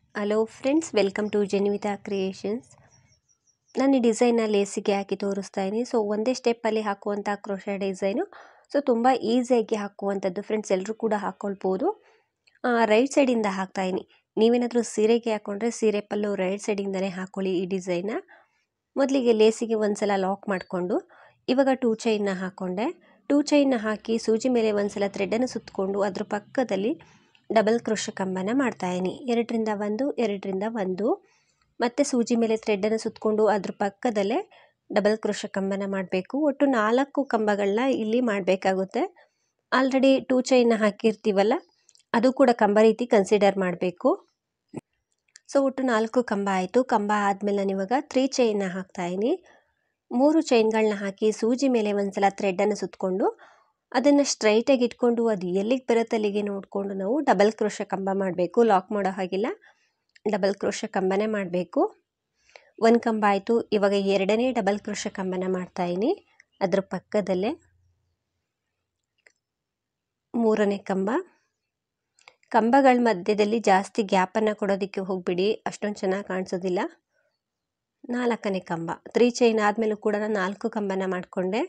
Hello friends, welcome to Jenvita creations. ನಾನು ಈ ಡಿಸೈನ್ನ ಲೇಸಿಗೆ ಹಾಕಿ ತೋರಿಸ್ತಾ ಇದ್ದೀನಿ. ಸೊ ಒಂದೇ ಸ್ಟೆಪ್ಪಲ್ಲಿ ಹಾಕುವಂಥ ಕ್ರೋಶೆ ಡಿಸೈನು. ಸೊ ತುಂಬ ಈಸಿಯಾಗಿ ಹಾಕುವಂಥದ್ದು ಫ್ರೆಂಡ್ಸ್, ಎಲ್ಲರೂ ಕೂಡ ಹಾಕ್ಕೊಳ್ಬೋದು. ರೈಟ್ ಸೈಡಿಂದ ಹಾಕ್ತಾಯಿದ್ದೀನಿ. ನೀವೇನಾದರೂ ಸೀರೆಗೆ ಹಾಕ್ಕೊಂಡ್ರೆ ಸೀರೆ ಪಲ್ಲು ರೈಟ್ ಸೈಡಿಂದನೇ ಹಾಕ್ಕೊಳ್ಳಿ ಈ ಡಿಸೈನ್ನ. ಮೊದಲಿಗೆ ಲೇಸಿಗೆ ಒಂದ್ಸಲ ಲಾಕ್ ಮಾಡಿಕೊಂಡು ಇವಾಗ 2 ಚೈನ್ನ ಹಾಕ್ಕೊಂಡೆ. 2 ಚೈನ್ನ ಹಾಕಿ ಸೂಜಿ ಮೇಲೆ ಒಂದ್ಸಲ ಥ್ರೆಡನ್ನು ಸುತ್ತಕೊಂಡು ಅದ್ರ ಪಕ್ಕದಲ್ಲಿ ಡಬಲ್ ಕ್ರೋಶೆ ಕಂಬನ ಮಾಡ್ತಾಯಿದ್ದೀನಿ. 2ರಿಂದ 1, 2ರಿಂದ 1, ಮತ್ತು ಸೂಜಿ ಮೇಲೆ ಥ್ರೆಡನ್ನು ಸುತ್ತಕೊಂಡು ಅದ್ರ ಪಕ್ಕದಲ್ಲೇ ಡಬಲ್ ಕ್ರೋಶೆ ಕಂಬನ ಮಾಡಬೇಕು. ಒಟ್ಟು 4 ಕಂಬಗಳನ್ನ ಇಲ್ಲಿ ಮಾಡಬೇಕಾಗುತ್ತೆ. ಆಲ್ರೆಡಿ 2 ಚೈನ್ನ ಹಾಕಿರ್ತೀವಲ್ಲ, ಅದು ಕೂಡ ಕಂಬ ರೀತಿ ಕನ್ಸಿಡರ್ ಮಾಡಬೇಕು. ಸೊ ಒಟ್ಟು 4 ಕಂಬ ಆಯಿತು. ಕಂಬ ಆದಮೇಲೆ ನಾನು ಇವಾಗ 3 ಚೈನ್ನ ಹಾಕ್ತಾಯಿದ್ದೀನಿ. 3 ಚೈನ್ಗಳನ್ನ ಹಾಕಿ ಸೂಜಿ ಮೇಲೆ ಒಂದ್ಸಲ ಥ್ರೆಡನ್ನು ಸುತ್ತಕೊಂಡು ಅದನ್ನು ಸ್ಟ್ರೈಟಾಗಿ ಇಟ್ಕೊಂಡು ಅದು ಎಲ್ಲಿಗೆ ಬರುತ್ತೆ ಅಲ್ಲಿಗೆ ನೋಡಿಕೊಂಡು ನಾವು ಡಬಲ್ ಕ್ರೋಶೆ ಕಂಬ ಮಾಡಬೇಕು. ಲಾಕ್ ಮಾಡೋ ಹಾಗಿಲ್ಲ, ಡಬಲ್ ಕ್ರೋಶೆ ಕಂಬನೇ ಮಾಡಬೇಕು. 1 ಕಂಬ ಆಯಿತು. ಇವಾಗ 2ನೇ ಡಬಲ್ ಕ್ರೋಶೆ ಕಂಬನ ಮಾಡ್ತಾಯಿದ್ದೀನಿ. ಅದ್ರ ಪಕ್ಕದಲ್ಲೇ 3ನೇ ಕಂಬ. ಕಂಬಗಳ ಮಧ್ಯದಲ್ಲಿ ಜಾಸ್ತಿ ಗ್ಯಾಪನ್ನು ಕೊಡೋದಕ್ಕೆ ಹೋಗ್ಬಿಡಿ, ಅಷ್ಟೊಂದು ಚೆನ್ನಾಗಿ ಕಾಣಿಸೋದಿಲ್ಲ. 4ನೇ ಕಂಬ. 3 ಚೈನ್ ಆದಮೇಲೂ ಕೂಡ ನಾನು 4 ಕಂಬನ ಮಾಡಿಕೊಂಡೆ.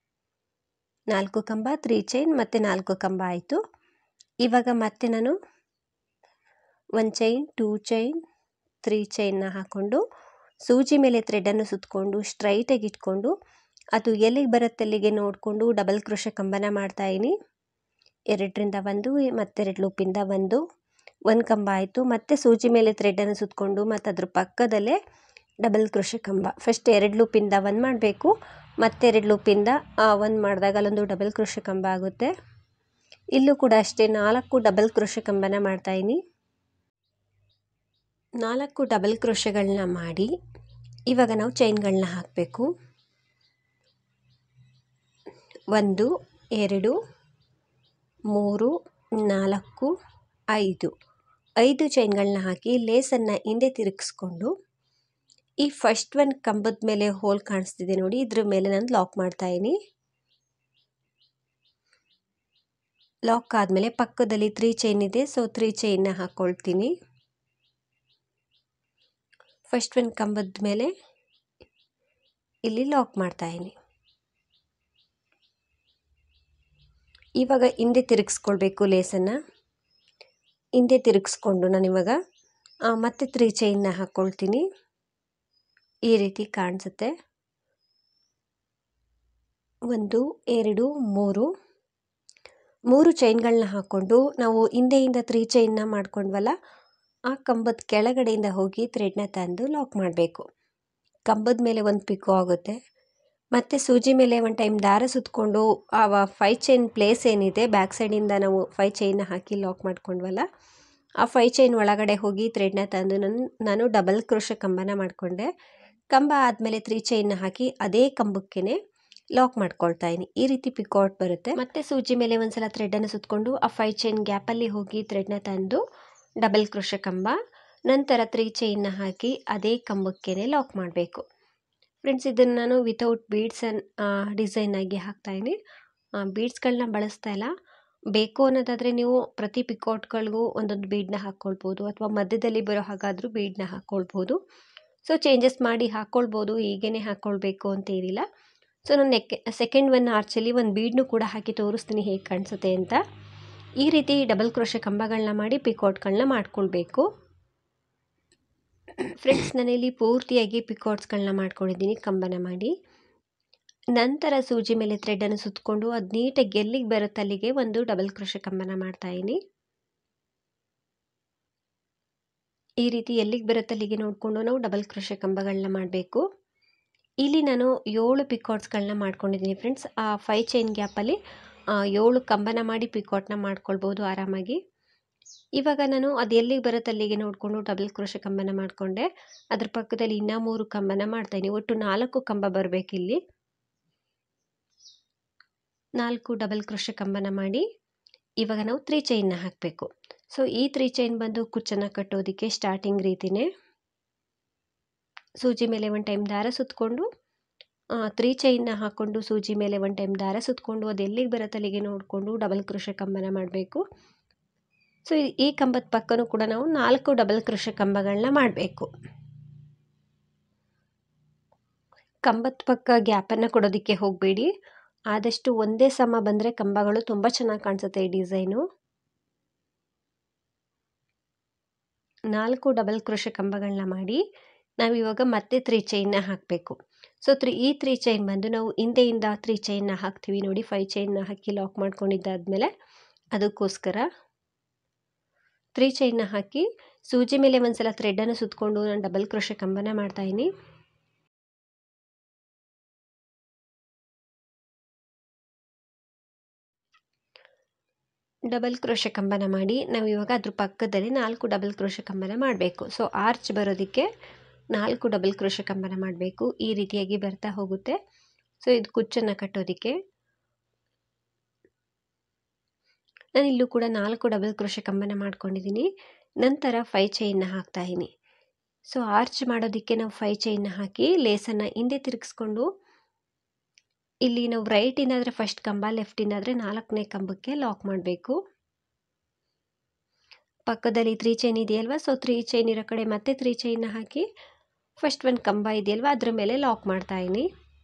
4 ಕಂಬ, 3 ಚೈನ್ ಮತ್ತು 4 ಕಂಬ ಆಯಿತು. ಇವಾಗ ಮತ್ತೆ ನಾನು 1 ಚೈನ್, 2 ಚೈನ್, 3 ಚೈನ್ನ ಹಾಕ್ಕೊಂಡು ಸೂಜಿ ಮೇಲೆ ಥ್ರೆಡನ್ನು ಸುತ್ತಕೊಂಡು ಸ್ಟ್ರೈಟಾಗಿ ಇಟ್ಕೊಂಡು ಅದು ಎಲ್ಲಿಗೆ ಬರುತ್ತೆ ಅಲ್ಲಿಗೆ ನೋಡಿಕೊಂಡು ಡಬಲ್ ಕ್ರೋಶೆ ಕಂಬನ ಮಾಡ್ತಾಯಿದ್ದೀನಿ. 2ರಿಂದ 1 ಮತ್ತು 2 ಲೂಪಿಂದ 1 ಕಂಬ ಆಯಿತು. ಮತ್ತೆ ಸೂಜಿ ಮೇಲೆ ಥ್ರೆಡನ್ನು ಸುತ್ತಕೊಂಡು ಮತ್ತು ಅದ್ರ ಪಕ್ಕದಲ್ಲೇ ಡಬಲ್ ಕ್ರೋಶೆ ಕಂಬ. ಫಸ್ಟ್ 2 ಲೂಪಿಂದ 1 ಮಾಡಬೇಕು, ಮತ್ತೆ 2 ಲೂಪಿಂದ 1 ಮಾಡಿದಾಗ ಅಲ್ಲೊಂದು ಡಬಲ್ ಕ್ರೋಶೆ ಕಂಬ ಆಗುತ್ತೆ. ಇಲ್ಲೂ ಕೂಡ ಅಷ್ಟೇ 4 ಡಬಲ್ ಕ್ರೋಶೆ ಕಂಬನ ಮಾಡ್ತಾಯಿದ್ದೀನಿ. 4 ಡಬಲ್ ಕ್ರೋಶೆಗಳನ್ನ ಮಾಡಿ ಇವಾಗ ನಾವು ಚೈನ್ಗಳನ್ನ ಹಾಕಬೇಕು. 1, 2, 3, 4, 5 ಚೈನ್ಗಳನ್ನ ಹಾಕಿ ಲೇಸನ್ನು ಹಿಂದೆ ತಿರುಗಿಸ್ಕೊಂಡು ಈ ಫಸ್ಟ್ 1 ಕಂಬದ ಮೇಲೆ ಹೋಲ್ ಕಾಣಿಸ್ತಿದೆ ನೋಡಿ, ಇದ್ರ ಮೇಲೆ ನಾನು ಲಾಕ್ ಮಾಡ್ತಾಯಿದ್ದೀನಿ. ಲಾಕ್ ಆದಮೇಲೆ ಪಕ್ಕದಲ್ಲಿ 3 ಚೈನ್ ಇದೆ, ಸೊ 3 ಚೈನ್ನ ಹಾಕ್ಕೊಳ್ತೀನಿ. ಫಸ್ಟ್ 1 ಕಂಬದ ಮೇಲೆ ಇಲ್ಲಿ ಲಾಕ್ ಮಾಡ್ತಾಯಿದ್ದೀನಿ. ಇವಾಗ ಹಿಂದೆ ತಿರುಗಿಸ್ಕೊಳ್ಬೇಕು ಲೇಸನ್ನು. ಹಿಂದೆ ತಿರುಗಿಸ್ಕೊಂಡು ನಾನಿವಾಗ ಮತ್ತೆ 3 ಚೈನ್ನ ಹಾಕ್ಕೊಳ್ತೀನಿ. ಈ ರೀತಿ ಕಾಣಿಸುತ್ತೆ. 1, 2, 3 ಚೈನ್ಗಳನ್ನ ಹಾಕ್ಕೊಂಡು ನಾವು ಹಿಂದೆಯಿಂದ 3 ಚೈನ್ನ ಮಾಡ್ಕೊಂಡ್ವಲ್ಲ, ಆ ಕಂಬದ ಕೆಳಗಡೆಯಿಂದ ಹೋಗಿ ಥ್ರೆಡ್ನ ತಂದು ಲಾಕ್ ಮಾಡಬೇಕು. ಕಂಬದ ಮೇಲೆ ಒಂದು ಪಿಕೋ ಆಗುತ್ತೆ. ಮತ್ತು ಸೂಜಿ ಮೇಲೆ 1 ಟೈಮ್ ದಾರ ಸುತ್ತಕೊಂಡು ಆ 5 ಚೈನ್ ಪ್ಲೇಸ್ ಏನಿದೆ ಬ್ಯಾಕ್ ಸೈಡಿಂದ ನಾವು 5 ಚೈನ್ನ ಹಾಕಿ ಲಾಕ್ ಮಾಡ್ಕೊಂಡ್ವಲ್ಲ, ಆ 5 ಚೈನ್ ಒಳಗಡೆ ಹೋಗಿ ಥ್ರೆಡ್ನ ತಂದು ನಾನು ಡಬಲ್ ಕ್ರೋಶೆ ಕಂಬನ ಮಾಡಿಕೊಂಡೆ. ಕಂಬ ಆದಮೇಲೆ 3 ಚೈನ್ನ ಹಾಕಿ ಅದೇ ಕಂಬಕ್ಕೇ ಲಾಕ್ ಮಾಡ್ಕೊಳ್ತಾ ಇದ್ದೀನಿ. ಈ ರೀತಿ ಪಿಕೌಟ್ ಬರುತ್ತೆ. ಮತ್ತೆ ಸೂಜಿ ಮೇಲೆ ಒಂದ್ಸಲ ಥ್ರೆಡನ್ನು ಸುತ್ತಕೊಂಡು ಆ 5 ಚೈನ್ ಗ್ಯಾಪಲ್ಲಿ ಹೋಗಿ ಥ್ರೆಡ್ನ ತಂದು ಡಬಲ್ ಕ್ರೋಶೆ ಕಂಬ, ನಂತರ 3 ಚೈನ್ನ ಹಾಕಿ ಅದೇ ಕಂಬಕ್ಕೇ ಲಾಕ್ ಮಾಡಬೇಕು. ಫ್ರೆಂಡ್ಸ್, ಇದನ್ನು ನಾನು ವಿತೌಟ್ ಬೀಡ್ಸ್ ಡಿಸೈನ್ ಆಗಿ ಹಾಕ್ತಾಯಿದ್ದೀನಿ. ಬೀಡ್ಸ್ಗಳನ್ನ ಬಳಸ್ತಾ ಇಲ್ಲ. ಬೇಕು ಅನ್ನೋದಾದರೆ ನೀವು ಪ್ರತಿ ಪಿಕೌಟ್ಗಳಿಗೂ ಒಂದೊಂದು ಬೀಡನ್ನ ಹಾಕ್ಕೊಳ್ಬೋದು, ಅಥವಾ ಮಧ್ಯದಲ್ಲಿ ಬರೋ ಹಾಗಾದರೂ ಬೀಡನ್ನ ಹಾಕ್ಕೊಳ್ಬೋದು. ಸೊ ಚೇಂಜಸ್ ಮಾಡಿ ಹಾಕ್ಕೊಳ್ಬೋದು, ಹೀಗೇ ಹಾಕ್ಕೊಳ್ಬೇಕು ಅಂತ ಏನಿಲ್ಲ. ಸೊ ನಾನು ಸೆಕೆಂಡ್ 1 ಆರ್ಚಲ್ಲಿ 1 ಬೀಡ್ನು ಕೂಡ ಹಾಕಿ ತೋರಿಸ್ತೀನಿ ಹೇಗೆ ಕಾಣಿಸುತ್ತೆ ಅಂತ. ಈ ರೀತಿ ಡಬಲ್ ಕ್ರೋಶೆ ಕಂಬಗಳನ್ನ ಮಾಡಿ ಪಿಕೌಟ್ಗಳನ್ನ ಮಾಡ್ಕೊಳ್ಬೇಕು. ಫ್ರೆಂಡ್ಸ್, ನಾನಿಲ್ಲಿ ಪೂರ್ತಿಯಾಗಿ ಪಿಕೌಟ್ಸ್ಗಳನ್ನ ಮಾಡ್ಕೊಂಡಿದ್ದೀನಿ ಕಂಬನ ಮಾಡಿ. ನಂತರ ಸೂಜಿ ಮೇಲೆ ಥ್ರೆಡನ್ನು ಸುತ್ತಕೊಂಡು ಅದು ನೀಟಾಗಿ ಎಲ್ಲಿಗೆ ಬರುತ್ತೆ ಅಲ್ಲಿಗೆ ಒಂದು ಡಬಲ್ ಕ್ರೋಶೆ ಕಂಬನ ಮಾಡ್ತಾಯಿದ್ದೀನಿ. ಈ ರೀತಿ ಎಲ್ಲಿಗೆ ಬರುತ್ತೆ ಅಲ್ಲಿಗೆ ನೋಡಿಕೊಂಡು ನಾವು ಡಬಲ್ ಕ್ರೋಶೆ ಕಂಬಗಳನ್ನ ಮಾಡಬೇಕು. ಇಲ್ಲಿ ನಾನು 7 ಪಿಕೌಟ್ಸ್ಗಳನ್ನ ಮಾಡ್ಕೊಂಡಿದ್ದೀನಿ ಫ್ರೆಂಡ್ಸ್. ಆ 5 ಚೈನ್ ಗ್ಯಾಪಲ್ಲಿ 7 ಕಂಬನ ಮಾಡಿ ಪಿಕೌಟ್ನ ಮಾಡ್ಕೊಳ್ಬೋದು ಆರಾಮಾಗಿ. ಇವಾಗ ನಾನು ಅದು ಎಲ್ಲಿಗೆ ಬರುತ್ತೆ ಅಲ್ಲಿಗೆ ನೋಡಿಕೊಂಡು ಡಬಲ್ ಕ್ರೋಶೆ ಕಂಬನ ಮಾಡಿಕೊಂಡೆ. ಅದ್ರ ಪಕ್ಕದಲ್ಲಿ ಇನ್ನೂ 3 ಕಂಬನ ಮಾಡ್ತಾಯಿದ್ದೀನಿ. ಒಟ್ಟು 4 ಕಂಬ ಬರಬೇಕಿಲ್ಲಿ. 4 ಡಬಲ್ ಕ್ರೋಶೆ ಕಂಬನ ಮಾಡಿ ಇವಾಗ ನಾವು 3 ಚೈನ್ನ ಹಾಕಬೇಕು. ಸೊ ಈ 3 ಚೈನ್ ಬಂದು ಕುಚ್ಚನ್ನು ಕಟ್ಟೋದಕ್ಕೆ ಸ್ಟಾರ್ಟಿಂಗ್ ರೀತಿಯೇ ಸೂಜಿ ಮೇಲೆ 1 ಟೈಮ್ ದಾರ ಸುತ್ತಕೊಂಡು 3 ಚೈನ್ನ ಹಾಕ್ಕೊಂಡು ಸೂಜಿ ಮೇಲೆ 1 ಟೈಮ್ ದಾರ ಸುತ್ತಕೊಂಡು ಅದು ಎಲ್ಲಿಗೆ ಬರುತ್ತೆ ಅಲ್ಲಿಗೆ ನೋಡಿಕೊಂಡು ಡಬಲ್ ಕ್ರೋಶೆ ಕಂಬನ ಮಾಡಬೇಕು. ಸೊ ಈ ಕಂಬದ ಪಕ್ಕನೂ ಕೂಡ ನಾವು 4 ಡಬಲ್ ಕ್ರೋಶೆ ಕಂಬಗಳನ್ನ ಮಾಡಬೇಕು. ಕಂಬದ ಪಕ್ಕ ಗ್ಯಾಪನ್ನು ಕೊಡೋದಕ್ಕೆ ಹೋಗಬೇಡಿ. ಆದಷ್ಟು ಒಂದೇ ಸಮ ಬಂದರೆ ಕಂಬಗಳು ತುಂಬ ಚೆನ್ನಾಗಿ ಕಾಣಿಸುತ್ತೆ ಈ ಡಿಸೈನು. 4 ಡಬಲ್ ಕ್ರೋಶೆ ಕಂಬಗಳನ್ನ ಮಾಡಿ ನಾವಿವಾಗ ಮತ್ತೆ 3 ಚೈನ್ನ ಹಾಕಬೇಕು. ಸೊ ಈ 3 ಚೈನ್ ಬಂದು ನಾವು ಹಿಂದೆಯಿಂದ 3 ಚೈನ್ನ ಹಾಕ್ತೀವಿ ನೋಡಿ. 5 ಚೈನ್ನ ಹಾಕಿ ಲಾಕ್ ಮಾಡ್ಕೊಂಡಿದ್ದಾದಮೇಲೆ ಅದಕ್ಕೋಸ್ಕರ 3 ಚೈನ್ನ ಹಾಕಿ ಸೂಜಿ ಮೇಲೆ ಒಂದ್ಸಲ ಥ್ರೆಡನ್ನು ಸುತ್ತಕೊಂಡು ನಾನು ಡಬಲ್ ಕ್ರೋಶೆ ಕಂಬನ ಮಾಡ್ತಾಯಿದ್ದೀನಿ. ಡಬಲ್ ಕ್ರೋಶೆ ಕಂಬನ ಮಾಡಿ ನಾವು ಇವಾಗ ಅದ್ರ ಪಕ್ಕದಲ್ಲಿ 4 ಡಬಲ್ ಕ್ರೋಶೆ ಕಂಬನ ಮಾಡಬೇಕು. ಸೊ ಆರ್ಚ್ ಬರೋದಕ್ಕೆ 4 ಡಬಲ್ ಕ್ರೋಶೆ ಕಂಬನ ಮಾಡಬೇಕು. ಈ ರೀತಿಯಾಗಿ ಬರ್ತಾ ಹೋಗುತ್ತೆ. ಸೊ ಇದು ಕುಚ್ಚನ್ನು ಕಟ್ಟೋದಕ್ಕೆ ನಾನು ಇಲ್ಲೂ ಕೂಡ 4 ಡಬಲ್ ಕ್ರೋಶೆ ಕಂಬನ ಮಾಡ್ಕೊಂಡಿದ್ದೀನಿ. ನಂತರ 5 ಚೈನ್ನ ಹಾಕ್ತಾಯಿದ್ದೀನಿ. ಸೊ ಆರ್ಚ್ ಮಾಡೋದಕ್ಕೆ ನಾವು 5 ಚೈನ್ನ ಹಾಕಿ ಲೇಸನ್ನು ಹಿಂದೆ ತಿರುಗಿಸ್ಕೊಂಡು ಇಲ್ಲಿ ನಾವು ರೈಟಿಂದ ಆದರೆ ಫಸ್ಟ್ ಕಂಬ, ಲೆಫ್ಟಿಂದ ಆದರೆ 4ನೇ ಕಂಬಕ್ಕೆ ಲಾಕ್ ಮಾಡಬೇಕು. ಪಕ್ಕದಲ್ಲಿ 3 ಚೈನ್ ಇದೆಯಲ್ವ, ಸೊ 3 ಚೈನ್ ಇರೋ ಕಡೆ ಮತ್ತೆ 3 ಚೈನ್ನ ಹಾಕಿ ಫಸ್ಟ್ ಒಂದು ಕಂಬ ಇದೆಯಲ್ವ ಅದರ ಮೇಲೆ ಲಾಕ್ ಮಾಡ್ತಾಯಿದ್ದೀನಿ.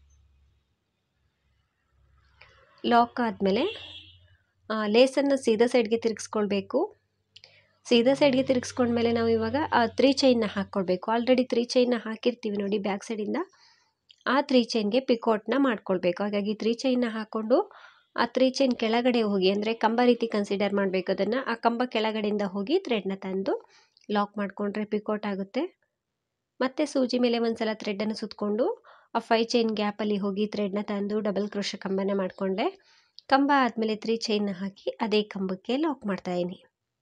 ಲಾಕ್ ಆದಮೇಲೆ ಲೇಸನ್ನು ಸೀದಾ ಸೈಡ್ಗೆ ತಿರುಗಿಸ್ಕೊಳ್ಬೇಕು. ಸೀದಾ ಸೈಡ್ಗೆ ತಿರುಗಿಸ್ಕೊಂಡ್ಮೇಲೆ ನಾವು ಇವಾಗ 3 ಚೈನ್ನ ಹಾಕ್ಕೊಳ್ಬೇಕು. ಆಲ್ರೆಡಿ 3 ಚೈನ್ನ ಹಾಕಿರ್ತೀವಿ ನೋಡಿ ಬ್ಯಾಕ್ ಸೈಡಿಂದ. ಆ 3 ಚೈನ್ಗೆ ಪಿಕೋಟ್ನ ಮಾಡ್ಕೊಳ್ಬೇಕು. ಹಾಗಾಗಿ 3 ಚೈನ್ನ ಹಾಕ್ಕೊಂಡು ಆ 3 ಚೈನ್ ಕೆಳಗಡೆ ಹೋಗಿ, ಅಂದರೆ ಕಂಬ ರೀತಿ ಕನ್ಸಿಡರ್ ಮಾಡಬೇಕು ಅದನ್ನು. ಆ ಕಂಬ ಕೆಳಗಡೆಯಿಂದ ಹೋಗಿ ಥ್ರೆಡ್ನ ತಂದು ಲಾಕ್ ಮಾಡಿಕೊಂಡ್ರೆ ಪಿಕೋಟ್ ಆಗುತ್ತೆ. ಮತ್ತೆ ಸೂಜಿ ಮೇಲೆ ಒಂದ್ಸಲ ಥ್ರೆಡನ್ನು ಸುತ್ತಕೊಂಡು ಆ 5 ಚೈನ್ ಗ್ಯಾಪಲ್ಲಿ ಹೋಗಿ ಥ್ರೆಡ್ನ ತಂದು ಡಬಲ್ ಕ್ರೋಶೆ ಕಂಬನ ಮಾಡಿಕೊಂಡೆ. ಕಂಬ ಆದಮೇಲೆ 3 ಚೈನ್ನ ಹಾಕಿ ಅದೇ ಕಂಬಕ್ಕೆ ಲಾಕ್ ಮಾಡ್ತಾಯಿದ್ದೀನಿ.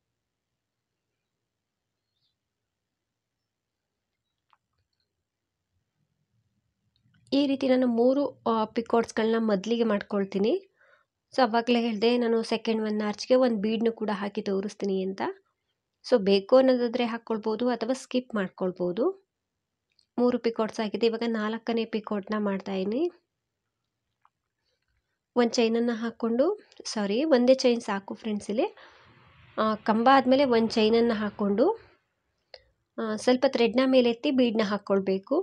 ಈ ರೀತಿ ನಾನು 3 ಪಿಕೋಟ್ಸ್ಗಳನ್ನ ಮೊದಲಿಗೆ ಮಾಡ್ಕೊಳ್ತೀನಿ. ಸೊ ಅವಾಗಲೇ ಹೇಳಿದೆ ನಾನು ಸೆಕೆಂಡ್ ಒನ್ ಆರ್ಚ್ಗೆ ಒಂದು ಬೀಡ್ನು ಕೂಡ ಹಾಕಿ ತೋರಿಸ್ತೀನಿ ಅಂತ. ಸೊ ಬೇಕು ಅನ್ನೋದಾದರೆ ಹಾಕ್ಕೊಳ್ಬೋದು ಅಥವಾ ಸ್ಕಿಪ್ ಮಾಡ್ಕೊಳ್ಬೋದು. 3 ಪಿಕೋಟ್ಸ್ ಆಗಿದೆ. ಇವಾಗ 4ನೇ ಪಿಕೋಟ್ನ ಮಾಡ್ತಾಯಿದ್ದೀನಿ. ಒಂದು ಚೈನನ್ನು ಹಾಕ್ಕೊಂಡು, ಒಂದೇ ಚೈನ್ ಸಾಕು ಫ್ರೆಂಡ್ಸ್ ಇಲ್ಲಿ. ಕಂಬ ಆದಮೇಲೆ ಒಂದು ಚೈನನ್ನು ಹಾಕ್ಕೊಂಡು ಸ್ವಲ್ಪ ಥ್ರೆಡ್ನ ಮೇಲೆತ್ತಿ ಬೀಡನ್ನ ಹಾಕ್ಕೊಳ್ಬೇಕು.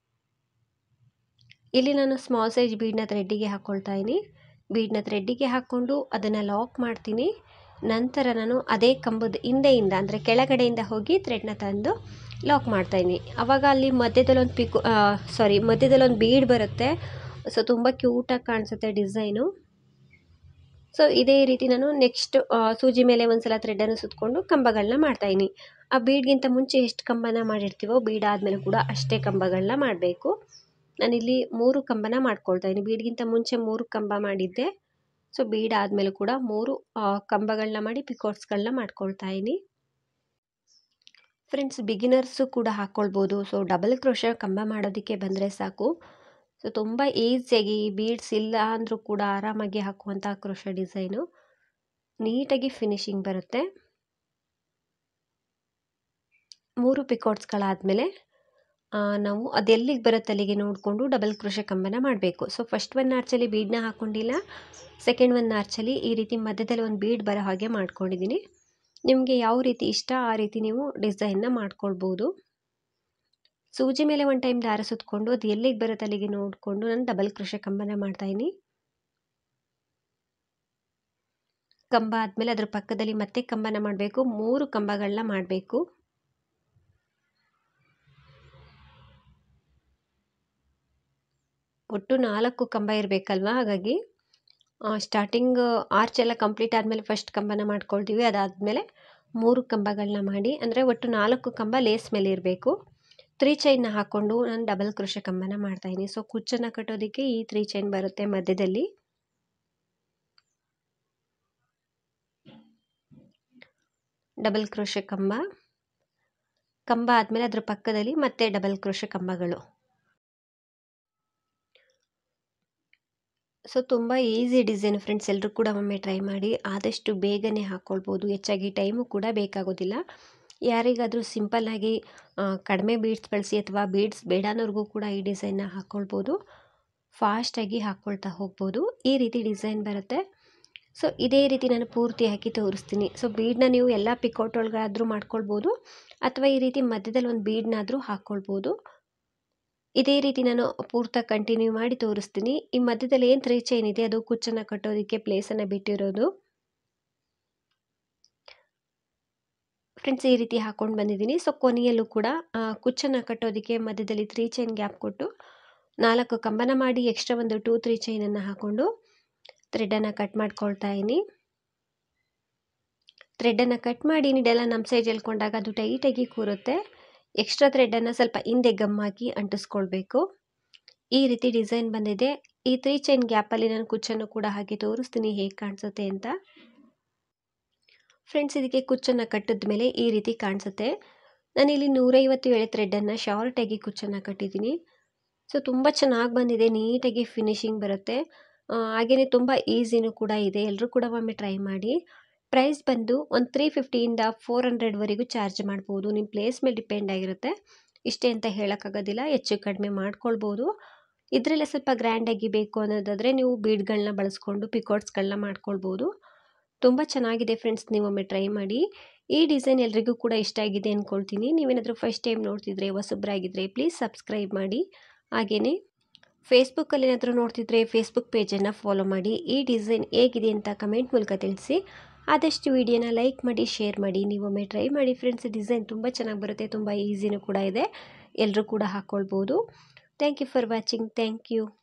ಇಲ್ಲಿ ನಾನು ಸ್ಮಾಲ್ ಸೈಜ್ ಬೀಡನ್ನ ಥ್ರೆಡ್ಡಿಗೆ ಹಾಕ್ಕೊಳ್ತಾ ಇದ್ದೀನಿ. ಬೀಡನ್ನ ಥ್ರೆಡ್ಡಿಗೆ ಹಾಕ್ಕೊಂಡು ಅದನ್ನು ಲಾಕ್ ಮಾಡ್ತೀನಿ. ನಂತರ ನಾನು ಅದೇ ಕಂಬದ ಹಿಂದೆಯಿಂದ, ಅಂದರೆ ಕೆಳಗಡೆಯಿಂದ ಹೋಗಿ ಥ್ರೆಡ್ನ ತಂದು ಲಾಕ್ ಮಾಡ್ತಾಯಿದ್ದೀನಿ. ಆವಾಗ ಅಲ್ಲಿ ಮಧ್ಯದಲ್ಲೊಂದು ಬೀಡ್ ಬರುತ್ತೆ. ಸೊ ತುಂಬ ಕ್ಯೂಟಾಗಿ ಕಾಣಿಸುತ್ತೆ ಡಿಸೈನು. ಸೊ ಇದೇ ರೀತಿ ನಾನು ನೆಕ್ಸ್ಟ್ ಸೂಜಿ ಮೇಲೆ ಒಂದ್ಸಲ ಥ್ರೆಡನ್ನು ಸುತ್ತಕೊಂಡು ಕಂಬಗಳನ್ನ ಮಾಡ್ತಾಯಿದ್ದೀನಿ. ಆ ಬೀಡ್ಗಿಂತ ಮುಂಚೆ ಎಷ್ಟು ಕಂಬನ ಮಾಡಿರ್ತೀವೋ ಬೀಡ್ ಆದಮೇಲೆ ಕೂಡ ಅಷ್ಟೇ ಕಂಬಗಳನ್ನ ಮಾಡಬೇಕು. ನಾನಿಲ್ಲಿ 3 ಕಂಬನ ಮಾಡ್ಕೊಳ್ತಾ ಇದ್ದೀನಿ. ಬೀಡ್ಗಿಂತ ಮುಂಚೆ 3 ಕಂಬ ಮಾಡಿದ್ದೆ. ಸೊ ಬೀಡ್ ಆದಮೇಲೆ ಕೂಡ 3 ಕಂಬಗಳನ್ನ ಮಾಡಿ ಪಿಕೋಟ್ಸ್ಗಳನ್ನ ಮಾಡ್ಕೊಳ್ತಾ ಇದ್ದೀನಿ. ಫ್ರೆಂಡ್ಸ್, ಬಿಗಿನರ್ಸು ಕೂಡ ಹಾಕ್ಕೊಳ್ಬೋದು. ಸೊ ಡಬಲ್ ಕ್ರೋಶೆ ಕಂಬ ಮಾಡೋದಕ್ಕೆ ಬಂದರೆ ಸಾಕು. ಸೊ ತುಂಬ ಈಸಿಯಾಗಿ ಬೀಡ್ಸ್ ಇಲ್ಲ ಅಂದರೂ ಕೂಡ ಆರಾಮಾಗಿ ಹಾಕುವಂಥ ಕ್ರೋಶೆ ಡಿಸೈನು. ನೀಟಾಗಿ ಫಿನಿಶಿಂಗ್ ಬರುತ್ತೆ. 3 ಪಿಕೋಟ್ಸ್ಗಳಾದಮೇಲೆ ನಾವು ಅದೆಲ್ಲಿಗೆ ಬರುತ್ತೆ ಅಲ್ಲಿಗೆ ನೋಡಿಕೊಂಡು ಡಬಲ್ ಕ್ರೋಶೆ ಕಂಬನ ಮಾಡಬೇಕು. ಸೊ ಫಸ್ಟ್ ಒನ್ ಆರ್ಚಲ್ಲಿ ಬೀಡನ್ನ ಹಾಕ್ಕೊಂಡಿಲ್ಲ. ಸೆಕೆಂಡ್ ಒನ್ ಆರ್ಚಲ್ಲಿ ಈ ರೀತಿ ಮಧ್ಯದಲ್ಲಿ ಒಂದು ಬೀಡ್ ಬರೋ ಹಾಗೆ ಮಾಡ್ಕೊಂಡಿದ್ದೀನಿ. ನಿಮಗೆ ಯಾವ ರೀತಿ ಇಷ್ಟ ಆ ರೀತಿ ನೀವು ಡಿಸೈನ್ನ ಮಾಡ್ಕೊಳ್ಬೋದು. ಸೂಜಿ ಮೇಲೆ ಒಂದು ಟೈಮ್ ದಾರ ಸುತ್ತಕೊಂಡು ಅದು ಎಲ್ಲಿಗೆ ಬರುತ್ತೆ ಅಲ್ಲಿಗೆ ನೋಡಿಕೊಂಡು ನಾನು ಡಬಲ್ ಕ್ರೋಶೆ ಕಂಬನ ಮಾಡ್ತಾಯಿದ್ದೀನಿ. ಕಂಬ ಆದಮೇಲೆ ಅದ್ರ ಪಕ್ಕದಲ್ಲಿ ಮತ್ತೆ ಕಂಬನ ಮಾಡಬೇಕು. 3 ಕಂಬಗಳನ್ನ ಮಾಡಬೇಕು. ಒಟ್ಟು 4 ಕಂಬ ಇರಬೇಕಲ್ವ. ಹಾಗಾಗಿ ಸ್ಟಾರ್ಟಿಂಗ್ ಆರ್ಚ್ ಎಲ್ಲ ಕಂಪ್ಲೀಟ್ ಆದಮೇಲೆ ಫಸ್ಟ್ ಕಂಬನ ಮಾಡ್ಕೊಳ್ತೀವಿ. ಅದಾದಮೇಲೆ 3 ಕಂಬಗಳನ್ನ ಮಾಡಿ, ಅಂದರೆ ಒಟ್ಟು 4 ಕಂಬ ಲೇಸ್ ಮೇಲೆ ಇರಬೇಕು. 3 ಚೈನ್ನ ಹಾಕ್ಕೊಂಡು ನಾನು ಡಬಲ್ ಕ್ರೋಶೆ ಕಂಬನ ಮಾಡ್ತಾಯಿದ್ದೀನಿ. ಸೊ ಕುಚ್ಚನ್ನು ಕಟ್ಟೋದಕ್ಕೆ ಈ 3 ಚೈನ್ ಬರುತ್ತೆ ಮಧ್ಯದಲ್ಲಿ. ಡಬಲ್ ಕ್ರೋಶೆ ಕಂಬ ಆದಮೇಲೆ ಅದ್ರ ಪಕ್ಕದಲ್ಲಿ ಮತ್ತೆ ಡಬಲ್ ಕ್ರೋಶೆ ಕಂಬಗಳು. ಸೊ ತುಂಬ ಈಸಿ ಡಿಸೈನ್ ಫ್ರೆಂಡ್ಸ್. ಎಲ್ಲರೂ ಕೂಡ ಒಮ್ಮೆ ಟ್ರೈ ಮಾಡಿ. ಆದಷ್ಟು ಬೇಗನೆ ಹಾಕ್ಕೊಳ್ಬೋದು. ಹೆಚ್ಚಾಗಿ ಟೈಮು ಕೂಡ ಬೇಕಾಗೋದಿಲ್ಲ. ಯಾರಿಗಾದರೂ ಸಿಂಪಲ್ಲಾಗಿ ಕಡಿಮೆ ಬೀಡ್ಸ್ ಬಳಸಿ ಅಥವಾ ಬೀಡ್ಸ್ ಬೇಡ ಅನ್ನೋರ್ಗೂ ಕೂಡ ಈ ಡಿಸೈನ್ನ ಹಾಕ್ಕೊಳ್ಬೋದು. ಫಾಸ್ಟಾಗಿ ಹಾಕ್ಕೊಳ್ತಾ ಹೋಗ್ಬೋದು. ಈ ರೀತಿ ಡಿಸೈನ್ ಬರುತ್ತೆ. ಸೊ ಇದೇ ರೀತಿ ನಾನು ಪೂರ್ತಿ ಹಾಕಿ ತೋರಿಸ್ತೀನಿ. ಸೊ ಬೀಡನ್ನ ನೀವು ಎಲ್ಲ ಪಿಕೌಟ್ ಒಳಗಾದರೂ ಮಾಡ್ಕೊಳ್ಬೋದು ಅಥವಾ ಈ ರೀತಿ ಮಧ್ಯದಲ್ಲಿ ಒಂದು ಬೀಡನ್ನಾದರೂ ಹಾಕ್ಕೊಳ್ಬೋದು. ಇದೇ ರೀತಿ ನಾನು ಪೂರ್ತಿ ಕಂಟಿನ್ಯೂ ಮಾಡಿ ತೋರಿಸ್ತೀನಿ. ಈ ಮಧ್ಯದಲ್ಲಿ ಏನು 3 ಚೈನ್ ಇದೆ ಅದು ಕುಚ್ಚನ್ನು ಕಟ್ಟೋದಕ್ಕೆ ಪ್ಲೇಸನ್ನು ಬಿಟ್ಟಿರೋದು. ಫ್ರೆಂಡ್ಸ್ ಈ ರೀತಿ ಹಾಕ್ಕೊಂಡು ಬಂದಿದ್ದೀನಿ. ಸೊ ಕೊನೆಯಲ್ಲೂ ಕೂಡ ಕುಚ್ಚನ್ನು ಕಟ್ಟೋದಕ್ಕೆ ಮಧ್ಯದಲ್ಲಿ 3 ಚೈನ್ ಗ್ಯಾಪ್ ಕೊಟ್ಟು 4 ಕಂಬನ ಮಾಡಿ ಎಕ್ಸ್ಟ್ರಾ ಒಂದು 2-3 ಚೈನನ್ನು ಹಾಕ್ಕೊಂಡು ಥ್ರೆಡನ್ನು ಕಟ್ ಮಾಡ್ಕೊಳ್ತಾ ಇದ್ದೀನಿ. ಥ್ರೆಡನ್ನು ಕಟ್ ಮಾಡಿ ನೀಡೆಲ್ಲ ನಮ್ಮ ಸೈಜ್ ಎಳ್ಕೊಂಡಾಗ ಅದು ಟೈಟಾಗಿ ಕೂರುತ್ತೆ. ಎಕ್ಸ್ಟ್ರಾ ಥ್ರೆಡನ್ನು ಸ್ವಲ್ಪ ಹಿಂದೆ ಗಮ್ ಹಾಕಿ ಅಂಟಿಸ್ಕೊಳ್ಬೇಕು. ಈ ರೀತಿ ಡಿಸೈನ್ ಬಂದಿದೆ. ಈ 3 ಚೈನ್ ಗ್ಯಾಪಲ್ಲಿ ನಾನು ಕುಚ್ಚನ್ನು ಕೂಡ ಹಾಕಿ ತೋರಿಸ್ತೀನಿ ಹೇಗೆ ಕಾಣಿಸುತ್ತೆ ಅಂತ. ಫ್ರೆಂಡ್ಸ್ ಇದಕ್ಕೆ ಕುಚ್ಚನ್ನು ಕಟ್ಟಿದ ಮೇಲೆ ಈ ರೀತಿ ಕಾಣಿಸುತ್ತೆ. ನಾನಿಲ್ಲಿ 150 ಎಳೆ ಥ್ರೆಡನ್ನು ಶಾರ್ಟಾಗಿ ಕುಚ್ಚನ್ನು ಕಟ್ಟಿದ್ದೀನಿ. ಸೊ ತುಂಬ ಚೆನ್ನಾಗಿ ಬಂದಿದೆ, ನೀಟಾಗಿ ಫಿನಿಶಿಂಗ್ ಬರುತ್ತೆ. ಹಾಗೆಯೇ ತುಂಬ ಈಸಿನೂ ಕೂಡ ಇದೆ. ಎಲ್ಲರೂ ಕೂಡ ಒಮ್ಮೆ ಟ್ರೈ ಮಾಡಿ. ಪ್ರೈಸ್ ಬಂದು ಒಂದು 350ಇಂದ 400ವರೆಗೂ ಚಾರ್ಜ್ ಮಾಡ್ಬೋದು. ನಿಮ್ಮ ಪ್ಲೇಸ್ ಮೇಲೆ ಡಿಪೆಂಡ್ ಆಗಿರುತ್ತೆ. ಇಷ್ಟೇ ಅಂತ ಹೇಳೋಕ್ಕಾಗೋದಿಲ್ಲ, ಹೆಚ್ಚು ಕಡಿಮೆ ಮಾಡ್ಕೊಳ್ಬೋದು. ಇದರಲ್ಲೇ ಸ್ವಲ್ಪ ಗ್ರ್ಯಾಂಡಾಗಿ ಬೇಕು ಅನ್ನೋದಾದರೆ ನೀವು ಬೀಡ್ಗಳನ್ನ ಬಳಸ್ಕೊಂಡು ಪಿಕಾಟ್ಸ್ಗಳನ್ನ ಮಾಡ್ಕೊಳ್ಬೋದು. ತುಂಬ ಚೆನ್ನಾಗಿದೆ ಫ್ರೆಂಡ್ಸ್, ನೀವೊಮ್ಮೆ ಟ್ರೈ ಮಾಡಿ. ಈ ಡಿಸೈನ್ ಎಲ್ರಿಗೂ ಕೂಡ ಇಷ್ಟ ಆಗಿದೆ ಅಂದ್ಕೊಳ್ತೀನಿ. ನೀವೇನಾದರೂ ಫಸ್ಟ್ ಟೈಮ್ ನೋಡ್ತಿದ್ರೆ ಹೊಸಬ್ರಾಗಿದ್ದರೆ ಪ್ಲೀಸ್ ಸಬ್ಸ್ಕ್ರೈಬ್ ಮಾಡಿ. ಹಾಗೆಯೇ ಫೇಸ್ಬುಕ್ಕಲ್ಲಿ ಏನಾದರೂ ನೋಡ್ತಿದ್ರೆ ಫೇಸ್ಬುಕ್ ಪೇಜನ್ನು ಫಾಲೋ ಮಾಡಿ. ಈ ಡಿಸೈನ್ ಹೇಗಿದೆ ಅಂತ ಕಮೆಂಟ್ ಮೂಲಕ ತಿಳಿಸಿ. ಆದಷ್ಟು ವಿಡಿಯೋನ ಲೈಕ್ ಮಾಡಿ, ಶೇರ್ ಮಾಡಿ. ನೀವೊಮ್ಮೆ ಟ್ರೈ ಮಾಡಿ ಫ್ರೆಂಡ್ಸ್. ಡಿಸೈನ್ ತುಂಬ ಚೆನ್ನಾಗಿ ಬರುತ್ತೆ, ತುಂಬ ಈಸಿನೂ ಕೂಡ ಇದೆ. ಎಲ್ಲರೂ ಕೂಡ ಹಾಕ್ಕೊಳ್ಬೋದು. Thank you for watching. Thank you.